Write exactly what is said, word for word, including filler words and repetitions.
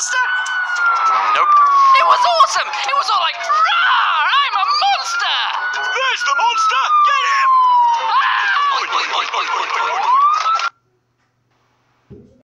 monster? Nope. It was awesome! It was all like, "Rawr! I'm a monster!" There's the monster!